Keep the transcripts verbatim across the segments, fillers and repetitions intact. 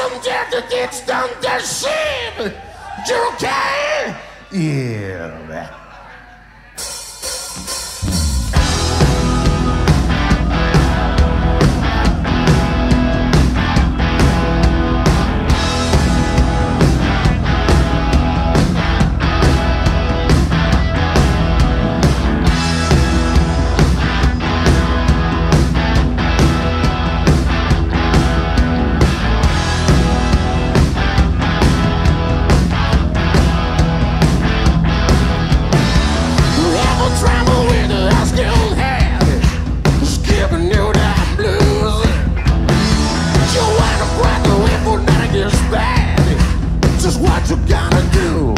some dirty kids down the ship. You okay? Yeah. What you gonna do?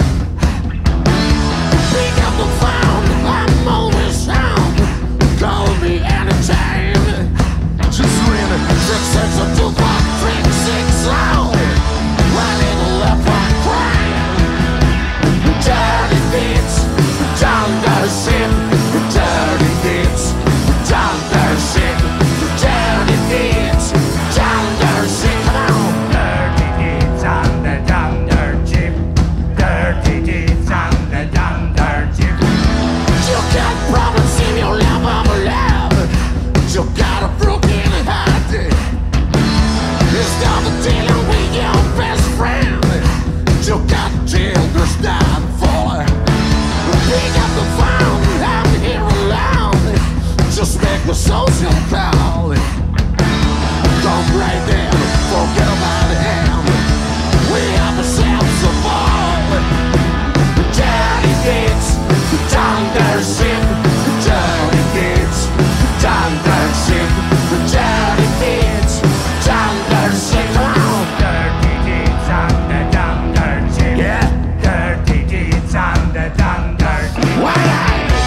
Pick up the phone, I'm always home. Call me anytime. Just ring it, six six two one three six zero. My little left one crying. Dirty deeds, down the ship. Dirty deeds, down the ship. Dirty deeds, down the ship. Come on. Dirty deeds on the down. Dirty deeds on the down dirt chip. You got problems in your love of love. You got a broken heart. It's not dealing with your best friend. You got fingers down for. Pick up the phone, I'm here alone. Just make the social call. Don't break them, forget about him. We have ourselves a ball. Dirty deeds, down the ship. Dirty deeds, down the ship. Dirty deeds, down the ship. Dirty deeds on the down dirt chip. Yeah. Dirty deeds on the down dirt chip. Why?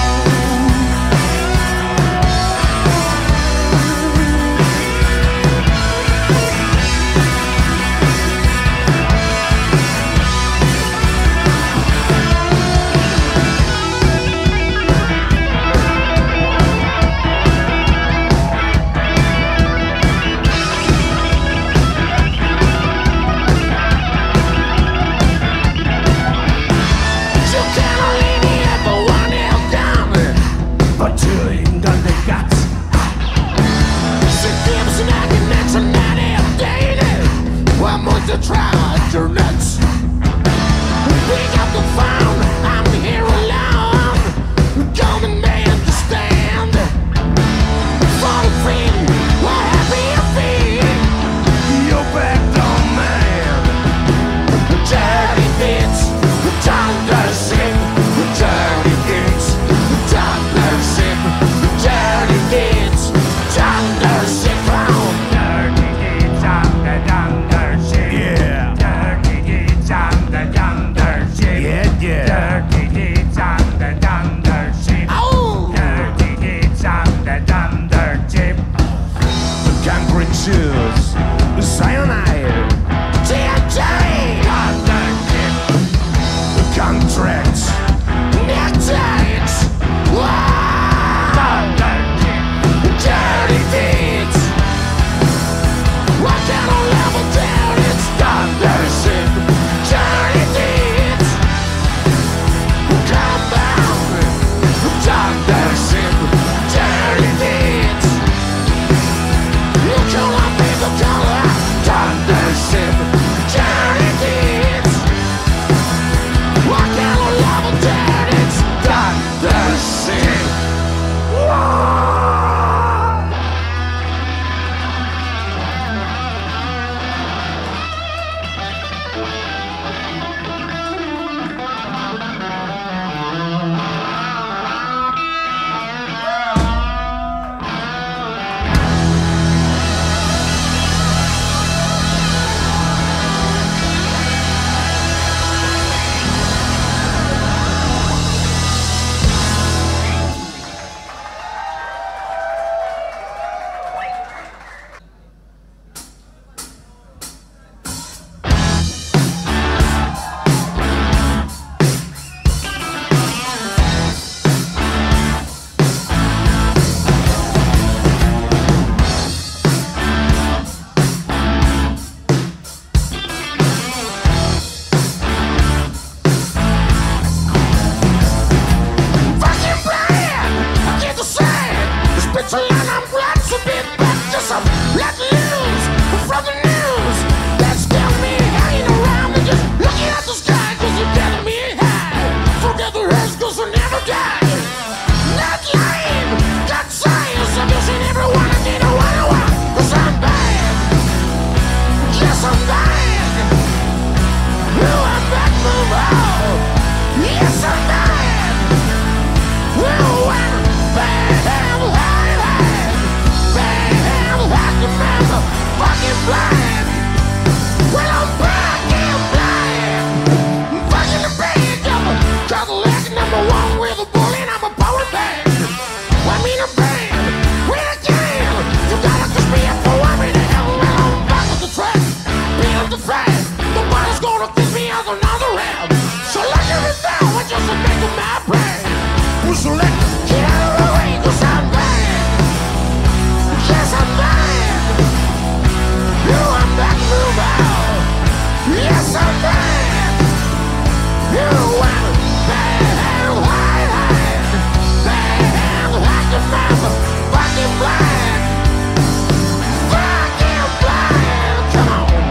Try your nuts. Pick up the phone, I'm here alone. Come and understand. Fall free, what happy you feel? You're back on man. Dirty deeds, down the ship. Dirty deeds, down the ship. Dirty deeds, down the ship. Dirty deeds on the down dirt chip. Yeah. Yes, I'm back. Oh, I'm back from hell. Yes, I'm back. Oh, I'm back. Fucking blind. Well, I'm back and blind. I'm fucking the band. I'm a Cadillac number one with a bullet. I'm a power band. I mean a band. When I can, you gotta kiss me up for I'm in the hell. Well, I'm back on the track. Beat up the fast. Nobody's gonna kiss me out another rap. So like it down, I just a make of my brain. So let get out of the way, cause I'm bad. Yes, I'm bad. You, I'm back to bow. Yes, I'm back. You, I'm bad, high, high. Bad, like a mother, fucking blind. Fucking blind, come on.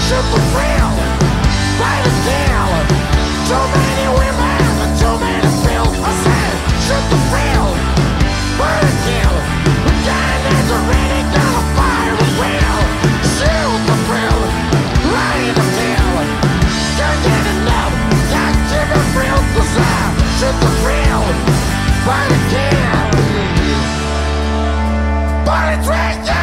shoot the thrill, fight the kill. Too many women, too many pills. I said, shoot the thrill, fight the kill. The guy that's already gonna fire the wheel. Shoot the thrill, fight the kill. Can't get enough, can't keep it real. Cause I shoot the thrill, fight the kill. But it's right there.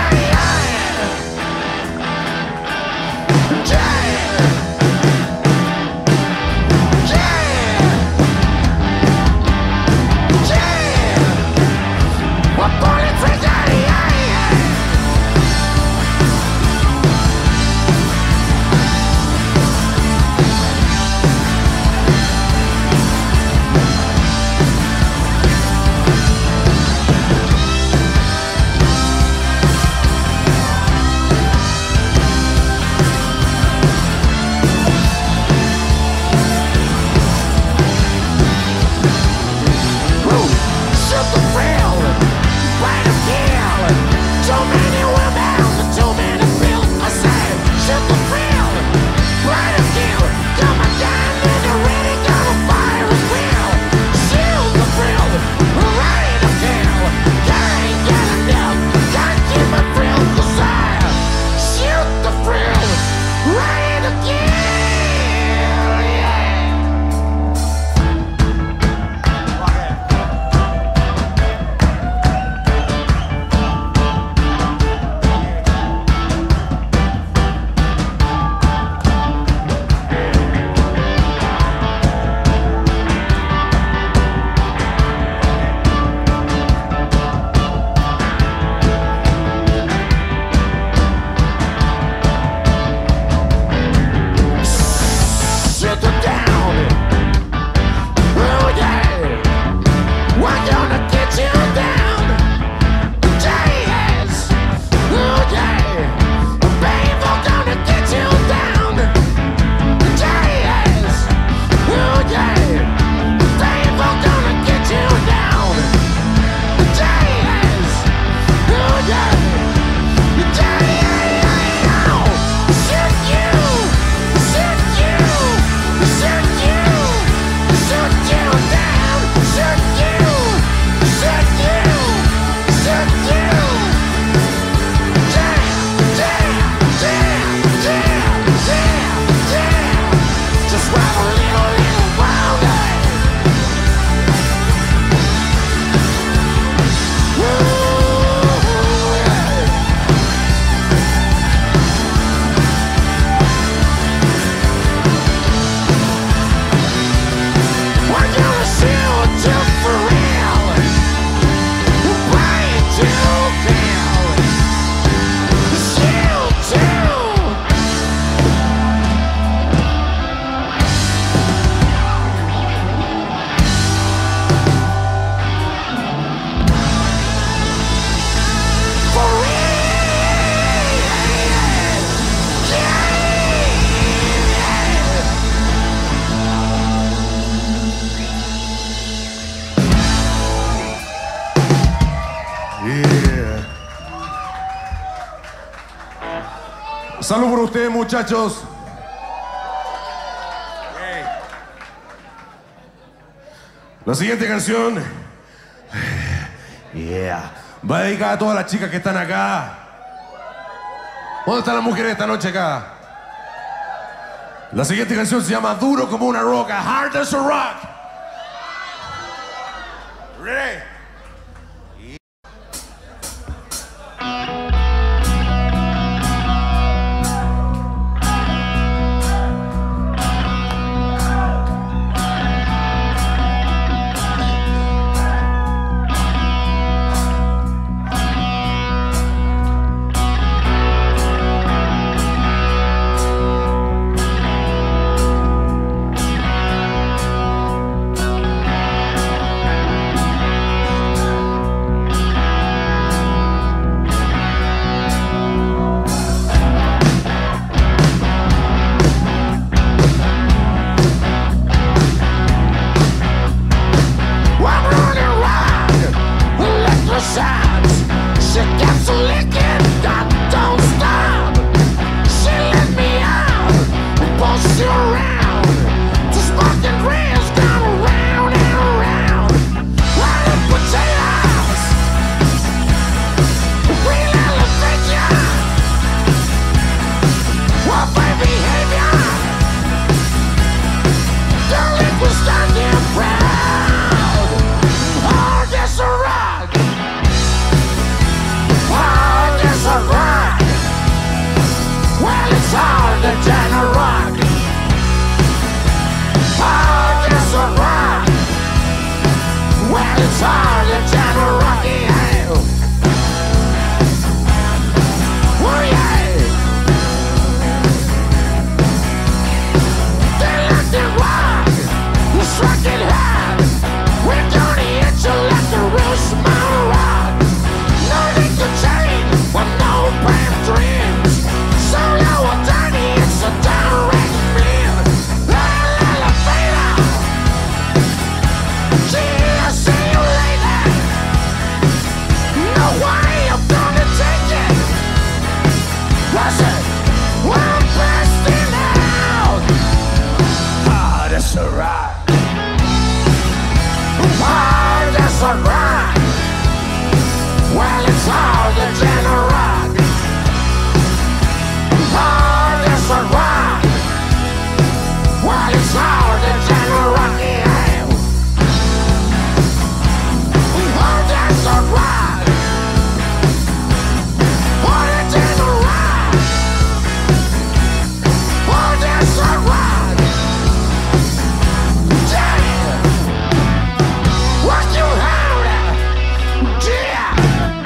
Salud por ustedes, muchachos. La siguiente canción, yeah, va dedicada a todas las chicas que están acá. ¿Dónde están las mujeres esta noche acá? La siguiente canción se llama Duro como una roca, Hard as a Rock. Ready? it's hard to turn a rock. Hard as a rock. Well, it's hard to turn a rock, yeah. Oh, yeah. They like the rock. You struck it hard. We're gonna hit you like the real small rock. No need to change with no bad dreams. So low and tiny, it's a direct meal. Elevator. Gee, I see you later. No way I'm gonna take it. I said, well, I'm blasting out. Hard as a rock. Hard as a rock. Well, it's hard to turn a rock. Hard as a rock. Well, it's hard to turn a rock, yeah. Hard as a rock. Hard to turn a rock. Hard as a rock. Yeah. Rock you hard. Yeah.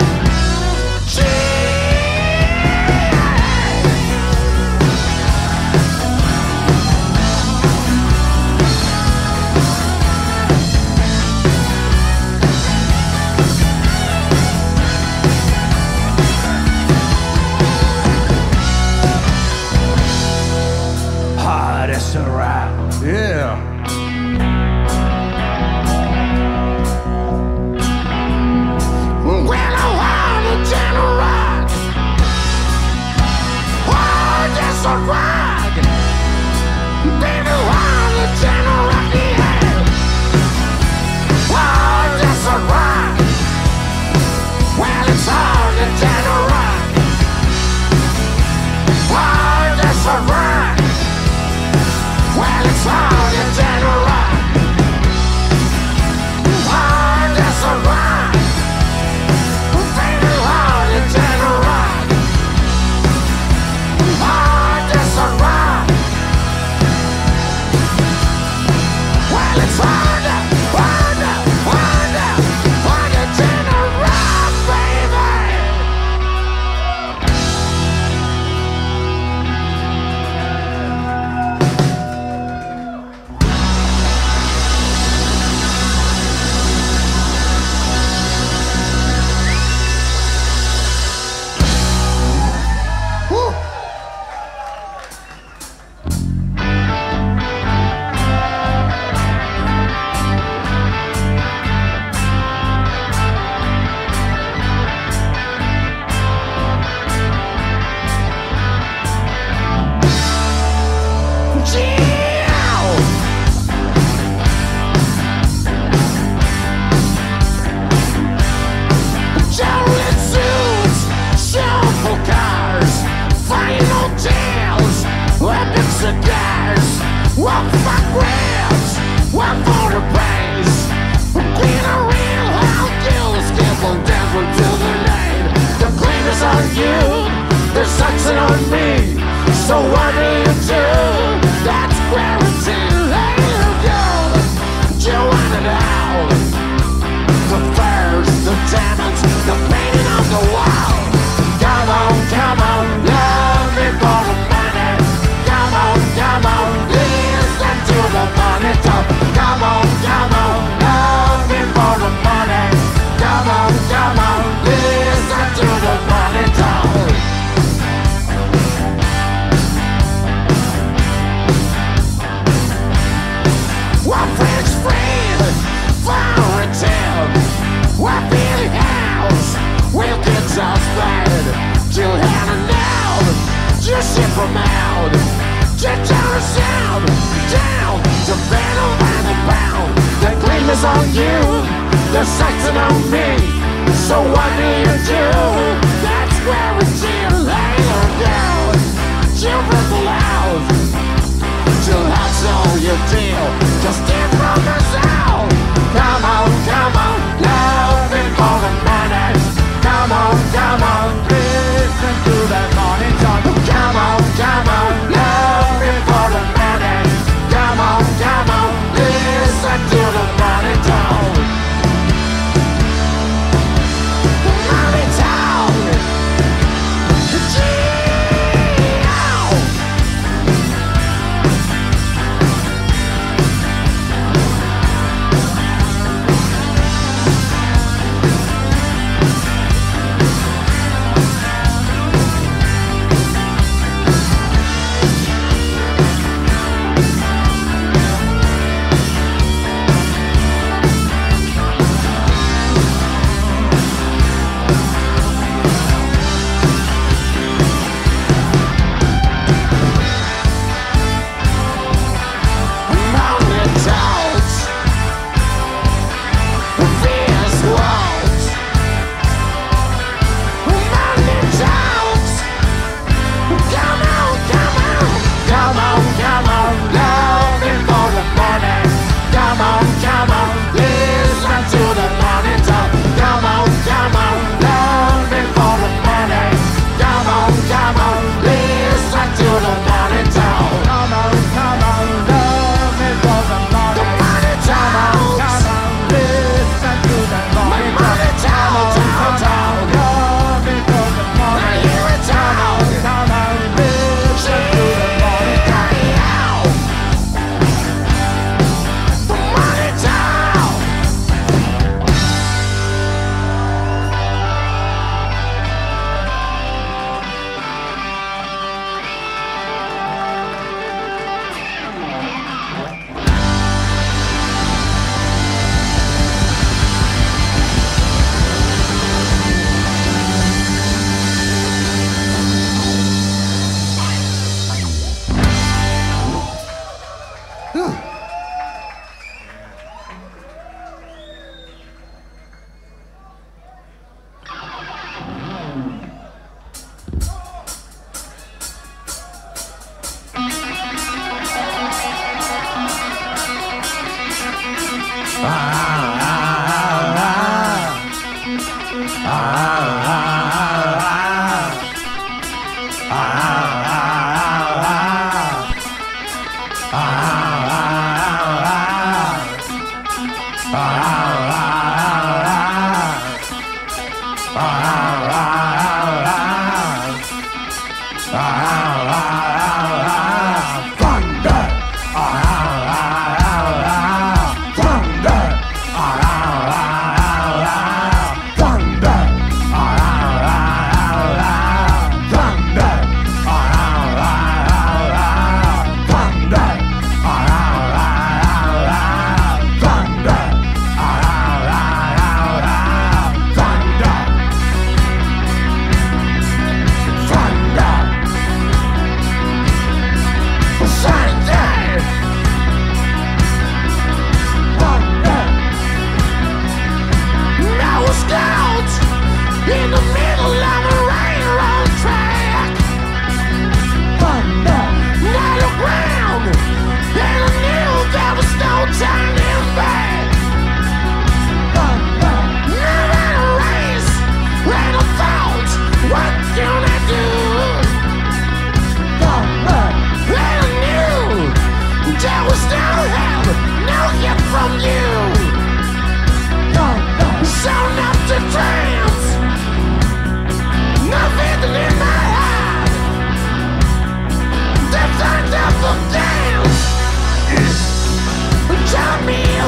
Hard as a rock. Yeah. Well, I wanna turn a rock. Hard as a rock. Baby, wanna turn a rock, yeah. Hard as a rock. Well, it's hard to turn a rock. Hard as a rock. Well, it's hard to turn a rock. Hard as a rock. Baby, hard to turn a rock. Hard as a rock. Well, it's hard to, hard to, hard to, hard to turn a rock, baby. Woo. Jolly suits, shuffle cars, final tales, epic cigars, one for grabs, one for the praise. Clean a real hell kills, careful dance until the night. The claim is on you, the suction on me. So what do you do? That's clarity. Hey, little girl, you want it out. The furs, the diamonds, the painting on the wall. Come on, come on, love me for the money. Come on, come on, listen to the money talk. Come on, come on, love me for the money. Come on, come on, listen to the money talk. One French friend, foreign town. One Billy House, we'll get us bad. Jill had a now, just ship from out. Get down the sound, down to battle by the pound. The claim is on you, the section on me. So what do you do? That's where we chill, lay her down. Jill was loud. Jill has all your deal, just get from the sound. Come on, come on, love me for the money. Come on, come on, listen to that morning talk. Come on, come on.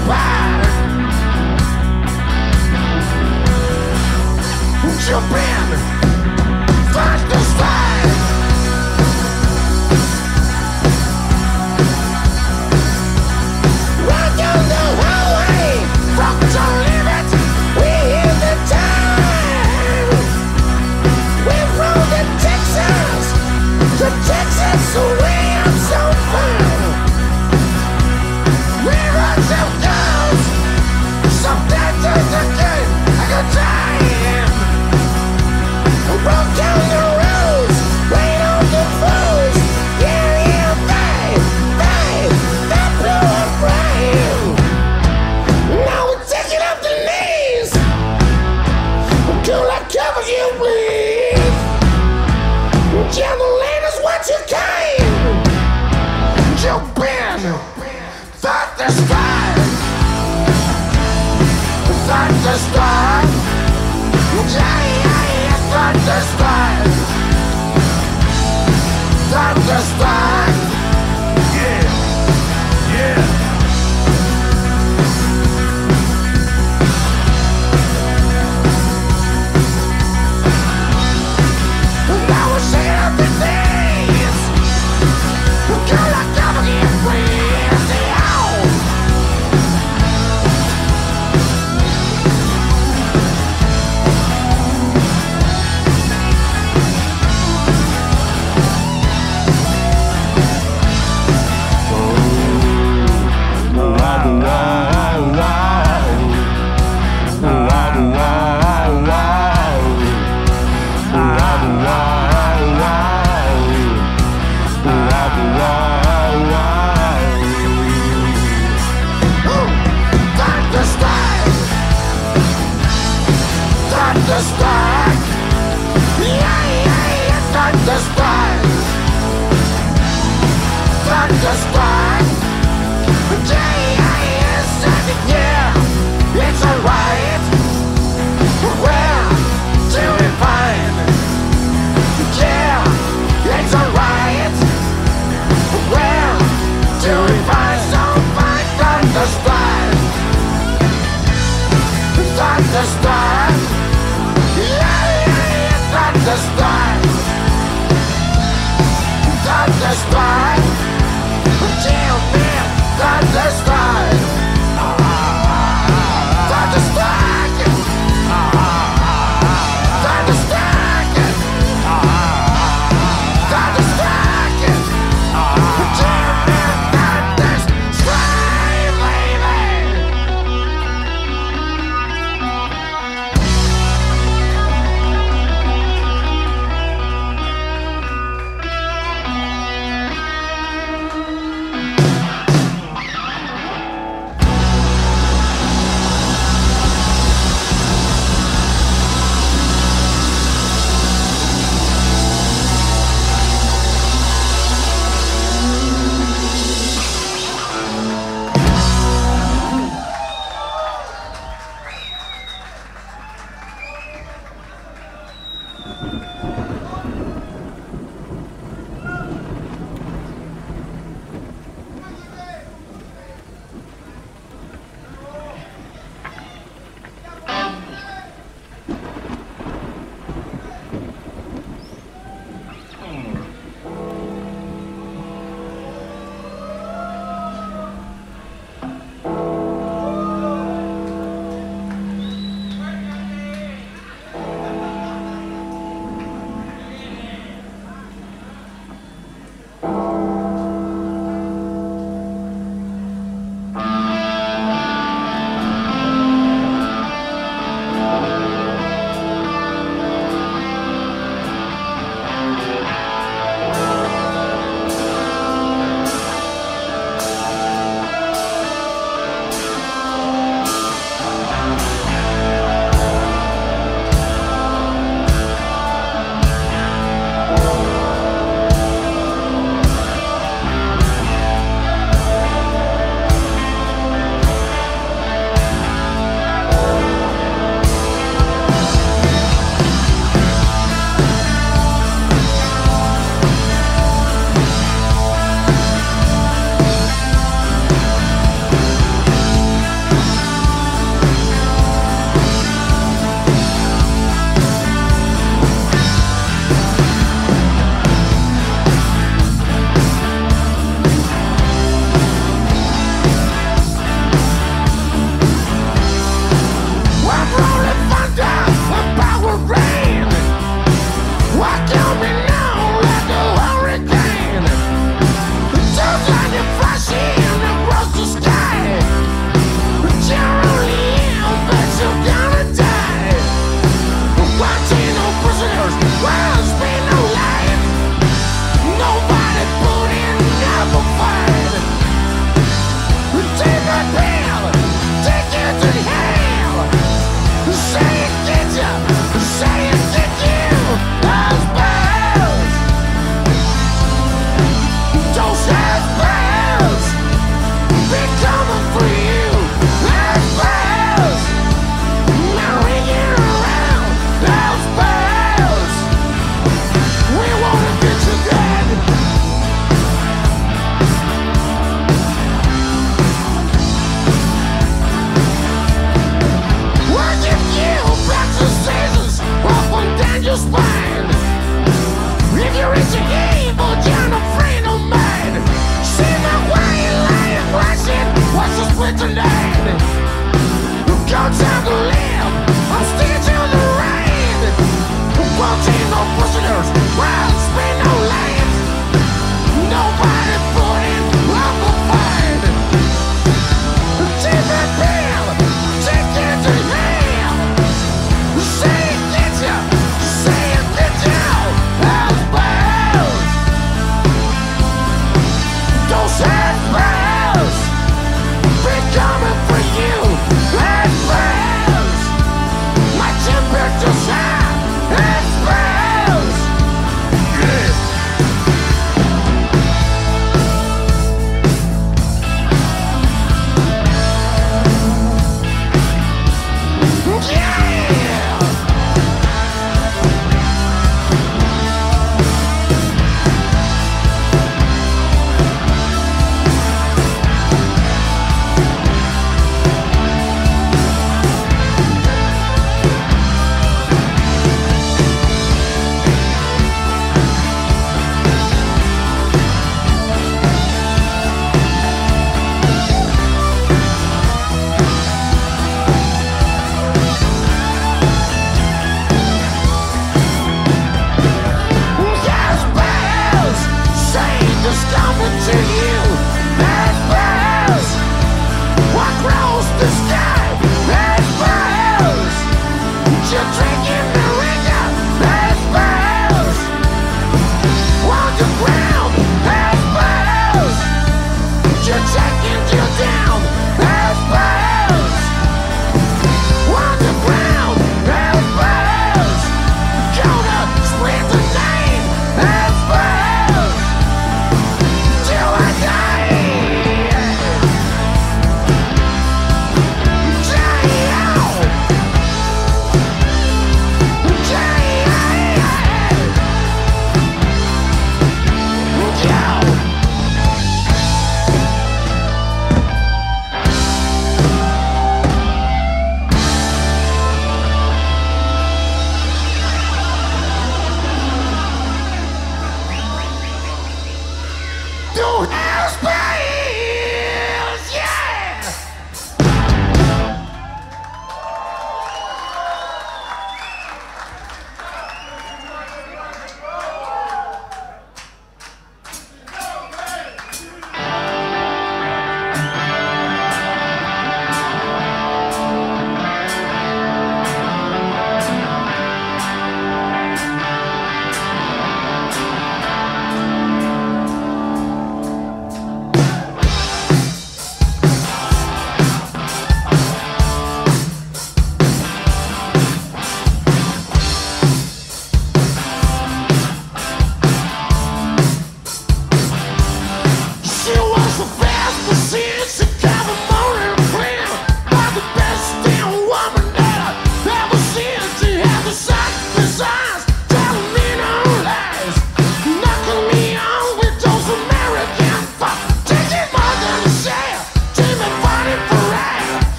bad. Jump in, find the slide. Run down the highway, from to live it. We hit the time. We're from the Texas, the Texas way up so far. We run some girls, sometimes there's a good, a good time. Broke down the roads, rain on the foes. Yeah, yeah, they, they, they blew up right. Now we're taking up the knees. Cool, I cover you, please. Gentleman is what you came. Jump in, thought the start. Thought the start. Yeah, yeah, yeah, thought the start. Thought the start. Yeah, yeah. Now we're shaking up the things. Girl, I gotta get crazy out. Thunderstrike, yeah, yeah, yeah, thunderstrike, thunderstrike, yeah, yeah, yeah, second, yeah, it's alright. Where do we find? Yeah, it's alright. Where do we find some fine thunderstrike? Thunderstrike. Thunderstrike, thunderstrike, yeah. Those headbands be coming for you. Headbands, my temperature's high. Headbands, yeah.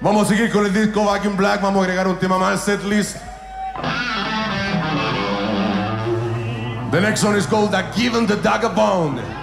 Vamos a seguir con el disco Back in Black. Vamos a agregar un tema más al set list. The next one is called The Given the Dagger Bone.